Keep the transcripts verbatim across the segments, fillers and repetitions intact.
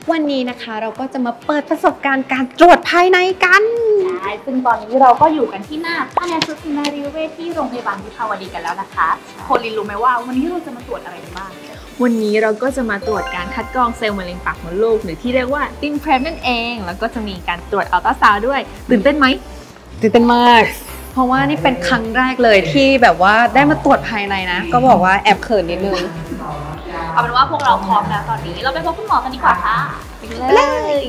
วันนี้นะคะเราก็จะมาเปิดประสบการณ์การตรวจภายในกันใช่ซึ่งตอนนี้เราก็อยู่กันที่หน้าแผนกสุตินารีเวชที่โรงพยาบาลวิภาวดีกันแล้วนะคะโคลินรู้ไหมว่าวันนี้เราจะมาตรวจอะไรกันบ้างวันนี้เราก็จะมาตรวจการคัดกรองเซลล์มะเร็งปากมดลูกหรือที่เรียกว่าติมแพรมนั่นเองแล้วก็จะมีการตรวจอัลตราซาวด์ด้วยตื่นเต้นไหมตื่นเต้นมากเพราะว่านี่เป็นครั้งแรกเลยที่แบบว่าได้มาตรวจภายในนะก็บอกว่าแอบเขินนิดนึงเอาเป็นว่าพวกเราพร้อมแล้วตอนนี้เราไปพบคุณหมอกันดีกว่าค่ะไปเลย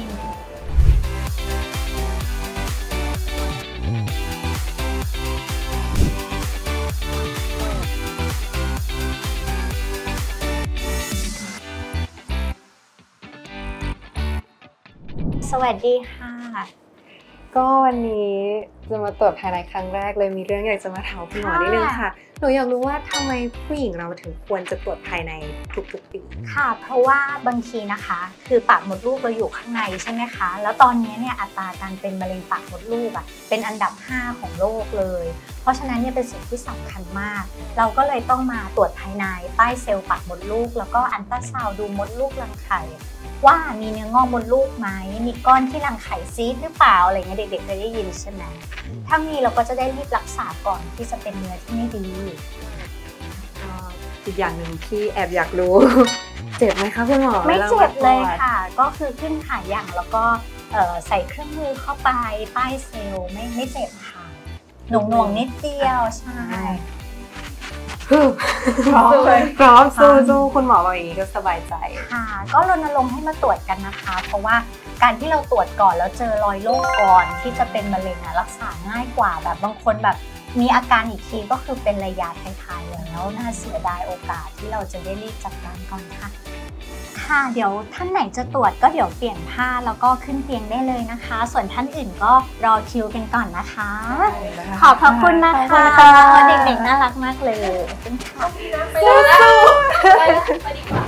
สวัสดีค่ะก็วันนี้จะมาตรวจภายในครั้งแรกเลยมีเรื่องอยากจะมาถามคุณหมอนิดนึงค่ะหนูอยากรู้ว่าทำไมผู้หญิงเราถึงควรจะตรวจภายในทุกๆปีค่ะเพราะว่าบางทีนะคะคือปากมดลูกเราอยู่ข้างในใช่ไหมคะแล้วตอนนี้เนี่ยอัตราการเป็นมะเร็งปากมดลูกอ่ะเป็นอันดับห้าของโลกเลยเพราะฉะนั้นเนี่ยเป็นสิ่งที่สำคัญมากเราก็เลยต้องมาตรวจภายในใต้เซลล์ปากมดลูกแล้วก็อัลตราซาวด์ดูมดลูกรังไข่ว่ามีเนื้องอกมดลูกไหมมีก้อนที่รังไข่ซีดหรือเปล่าอะไรเงี้ยเด็กๆเคยได้ยินใช่ไหมถ้ามีเราก็จะได้รีบรักษาก่อนที่จะเป็นเนื้อที่ไม่ดีอีกอย่างหนึ่งที่แอบอยากรู้เจ็บไหมคะคุณหมอไม่เจ็บเลยค่ะก็คือขึ้นขาอย่างแล้วก็ใส่เครื่องมือเข้าไปใต้เซลล์ไม่ไม่เจ็บค่ะหน่วงๆนิดเดียวใช่พร้อมพร้อมสู้ๆคุณหมอบอกอย่างนี้ก็สบายใจค่ะก็รณรงค์ให้มาตรวจกันนะคะเพราะว่าการที่เราตรวจก่อนแล้วเจอรอยโรคก่อนที่จะเป็นมะเร็งอะรักษาง่ายกว่าแบบบางคนแบบมีอาการอีกทีก็คือเป็นระยะท้ายๆแล้วน่าเสียดายโอกาสที่เราจะได้รีบจัดการก่อนค่ะค่ะเดี๋ยวท่านไหนจะตรวจก็เดี๋ยวเปลี่ยนผ้าแล้วก็ขึ้นเตียงได้เลยนะคะส่วนท่านอื่นก็รอคิวกันก่อนนะคะขอบพระคุณนะคะเด็กๆน่ารักมากเลยเป็นค่ะสู้ๆไปดีกว่า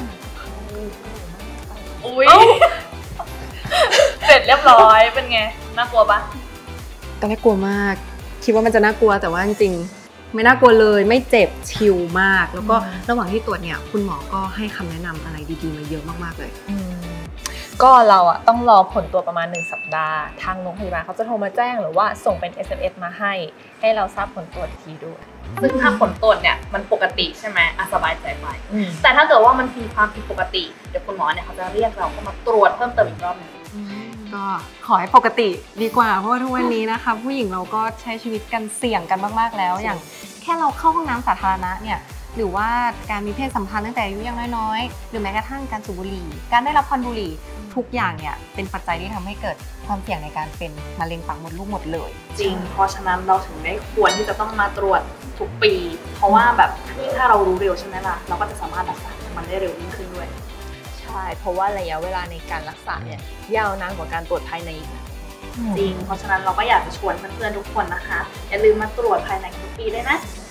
อุ้ยเสร็จเรียบร้อยเป็นไงน่ากลัวปะตอนแรกกลัวมากคิดว่ามันจะน่ากลัวแต่ว่าจริงๆไม่น่ากลัวเลยไม่เจ็บชิลมากแล้วก็ระหว่างที่ตรวจเนี่ยคุณหมอก็ให้คำแนะนำอะไรดีๆมาเยอะมากๆเลยก็เราอะต้องรอผลตรวจประมาณหนึ่งสัปดาห์ทางโรงพยาบาลเขาจะโทรมาแจ้งหรือว่าส่งเป็น เอส เอ็ม เอส มาให้ให้เราทราบผลตรวจทีด้วยซึ่งถ้าผลตรวจเนี่ยมันปกติใช่ไหมอ่ะสบายใจไปแต่ถ้าเกิดว่ามันมีความผิดปกติเดี๋ยวคุณหมอเนี่ยเขาจะเรียกเราเข้ามาตรวจเพิ่มเติมอีกรอบนึงก็ขอให้ปกติดีกว่าเพราะว่าทุกวันนี้นะคะผู้หญิงเราก็ใช้ชีวิตกันเสี่ยงกันมากๆแล้วอย่างแค่เราเข้าห้องน้ำสาธารณะเนี่ยหรือว่าการมีเพศสัมพันธ์ตั้งแต่อายุยังน้อยๆหรือแม้กระทั่งการสูบบุหรี่การได้รับควันบุหรี่ทุกอย่างเนี่ยเป็นปัจจัยที่ทำให้เกิดความเสี่ยงในการเป็นมะเร็งปากมดลูกหมดเลยจริงเพราะฉะนั้นเราถึงได้ควรที่จะต้องมาตรวจทุกปีเพราะว่าแบบยิ่งถ้าเรารู้เร็วใช่ไหมล่ะเราก็จะสามารถรักษามันได้เร็วยิ่งขึ้นด้วยใช่เพราะว่าระยะเวลาในการรักษาเนี่ยยาวนานกว่าการตรวจภายในอีกจริงเพราะฉะนั้นเราก็อยากจะชวนเพื่อนๆทุกคนนะคะอย่าลืมมาตรวจภายในทุกปีด้วยนะ